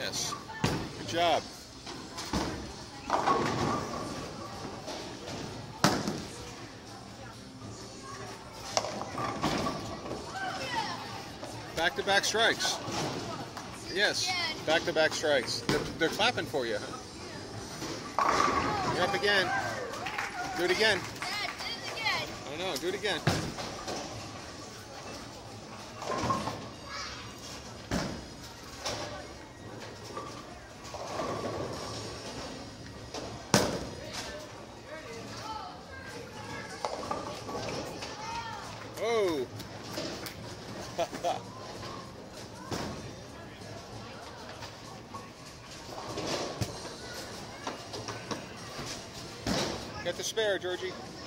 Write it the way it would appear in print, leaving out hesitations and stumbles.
Yes. Good job. Back-to-back strikes. Yes. Back-to-back strikes. They're clapping for you. You're up again. Do it again. Dad, do it again. I know. Do it again. Oh. Get the spare, Georgie.